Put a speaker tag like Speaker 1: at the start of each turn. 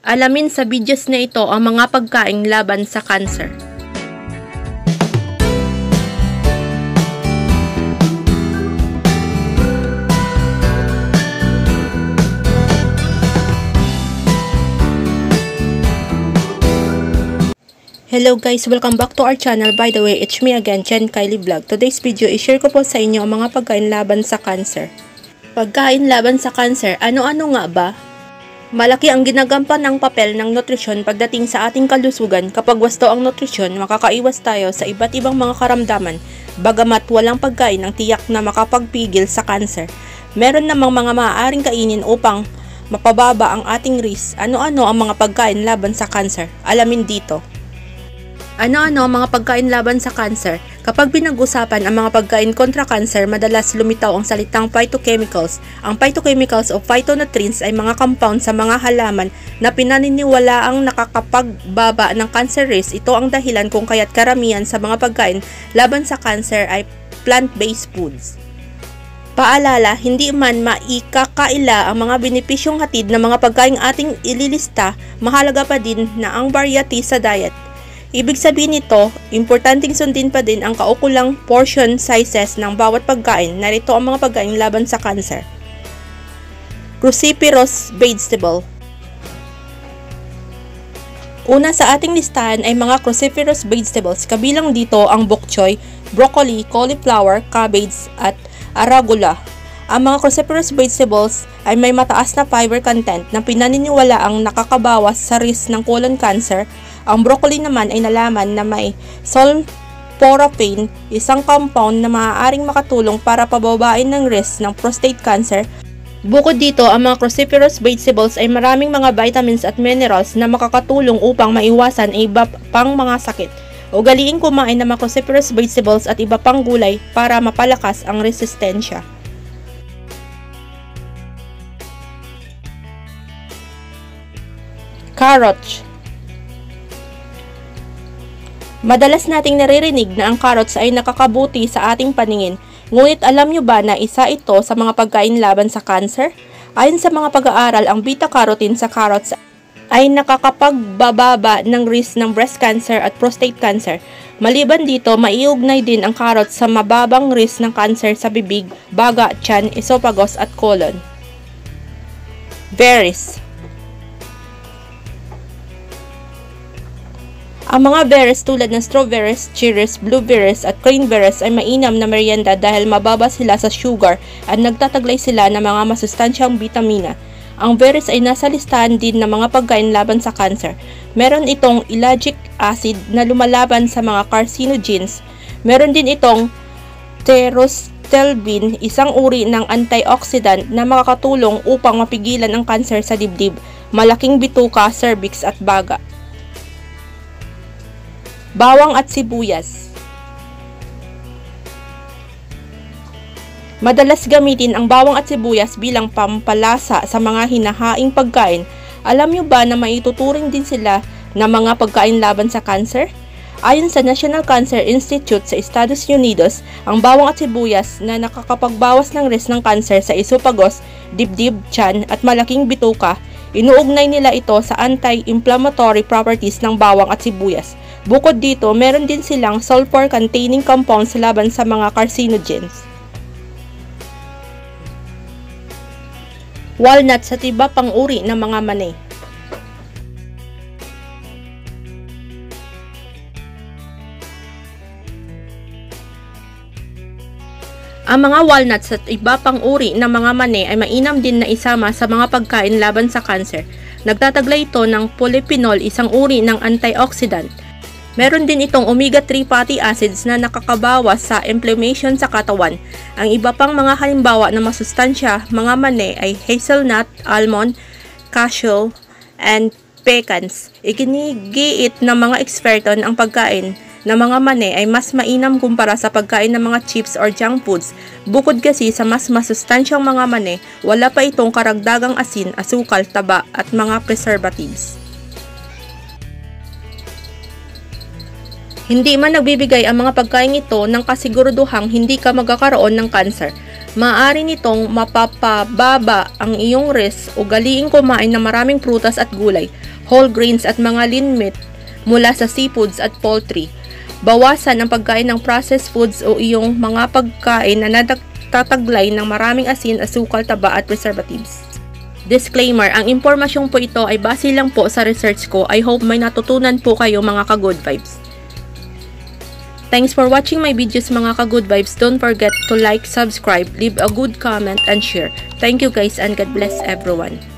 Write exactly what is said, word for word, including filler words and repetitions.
Speaker 1: Alamin sa videos na ito ang mga pagkaing laban sa cancer. Hello guys, welcome back to our channel. By the way, it's me again, Jen Kylie Vlog. Today's video, i-share ko po sa inyo ang mga pagkain laban sa cancer. Pagkain laban sa cancer, ano-ano nga ba? Malaki ang ginagampan ng papel ng nutrisyon pagdating sa ating kalusugan. Kapag wasto ang nutrisyon, makakaiwas tayo sa iba't ibang mga karamdaman, bagamat walang pagkain ang tiyak na makapagpigil sa cancer. Meron namang mga maaaring kainin upang mapababa ang ating risk. Ano-ano ang mga pagkain laban sa cancer? Alamin dito. Ano-ano ang mga pagkain laban sa cancer? Kapag pinag-usapan ang mga pagkain kontra cancer, madalas lumitaw ang salitang phytochemicals. Ang phytochemicals o phytonutrients ay mga compound sa mga halaman na pinaniniwalaang nakakapagbaba ng cancer risk. Ito ang dahilan kung kaya't karamihan sa mga pagkain laban sa cancer ay plant-based foods. Paalala, hindi man maikakaila ang mga benepisyong hatid ng mga pagkain ating ililista, mahalaga pa din na ang variety sa diet. Ibig sabihin nito, importanteng sundin pa din ang kaukulang portion sizes ng bawat pagkain. Narito ang mga pagkain laban sa cancer. Cruciferous vegetable. Una sa ating listahan ay mga cruciferous vegetables. Kabilang dito ang bok choy, broccoli, cauliflower, cabbage at arugula. Ang mga cruciferous vegetables ay may mataas na fiber content na pinaniniwalaang nakakabawas sa risk ng colon cancer. Ang broccoli naman ay nalaman na may sulforaphane, isang compound na maaaring makatulong para pababain ng risk ng prostate cancer. Bukod dito, ang mga cruciferous vegetables ay maraming mga vitamins at minerals na makakatulong upang maiwasan ang iba pang mga sakit. Ugaliing kumain ng mga cruciferous vegetables at iba pang gulay para mapalakas ang resistensya. Carrots. Madalas nating naririnig na ang carrots ay nakakabuti sa ating paningin. Ngunit alam nyo ba na isa ito sa mga pagkain laban sa cancer? Ayon sa mga pag-aaral, ang beta-carotene sa carrots ay nakakapagbababa ng risk ng breast cancer at prostate cancer. Maliban dito, maiugnay din ang carrots sa mababang risk ng cancer sa bibig, baga, tiyan, esophagus at colon. Berries. Ang mga berries tulad ng strawberries, cherries, blueberries at cranberries ay mainam na merienda dahil mababa sila sa sugar at nagtataglay sila ng mga masustansyang bitamina. Ang berries ay nasa listahan din ng mga pagkain laban sa cancer. Meron itong ellagic acid na lumalaban sa mga carcinogens. Meron din itong pterostilbene, isang uri ng antioxidant na makakatulong upang mapigilan ang cancer sa dibdib, malaking bituka, cervix at baga. Bawang at sibuyas. Madalas gamitin ang bawang at sibuyas bilang pampalasa sa mga hinahaing pagkain. Alam nyo ba na maituturing din sila na mga pagkain laban sa cancer? Ayon sa National Cancer Institute sa Estados Unidos, ang bawang at sibuyas na nakakapagbawas ng risk ng cancer sa esophagus, dibdib, tiyan at malaking bituka, inuugnay nila ito sa anti-inflammatory properties ng bawang at sibuyas. Bukod dito, meron din silang sulfur-containing compounds laban sa mga carcinogens. Walnuts at iba pang uri ng mga mani. Ang mga walnuts at iba pang uri ng mga mani ay mainam din na isama sa mga pagkain laban sa cancer. Nagtataglay ito ng polyphenol, isang uri ng antioxidant. Meron din itong omega three fatty acids na nakakabawas sa inflammation sa katawan. Ang iba pang mga halimbawa na masustansya, mga mani ay hazelnut, almond, cashew, and pecans. Ikinigiit ng mga eksperto ang pagkain ng mga mani ay mas mainam kumpara sa pagkain ng mga chips or junk foods. Bukod kasi sa mas masustansyang mga mani, wala pa itong karagdagang asin, asukal, taba at mga preservatives. Hindi man nagbibigay ang mga pagkain ito ng kasiguraduhang hindi ka magkakaroon ng cancer. Maaari nitong mapapababa ang iyong risk. Ugaliing kumain ng maraming prutas at gulay, whole grains at mga lean meat mula sa seafoods at poultry. Bawasan ang pagkain ng processed foods o iyong mga pagkain na natataglay ng maraming asin, asukal, taba at preservatives. Disclaimer, ang impormasyong po ito ay base lang po sa research ko. I hope may natutunan po kayo mga ka-good vibes. Thanks for watching my videos mga ka-good vibes. Don't forget to like, subscribe, leave a good comment, and share. Thank you guys and God bless everyone.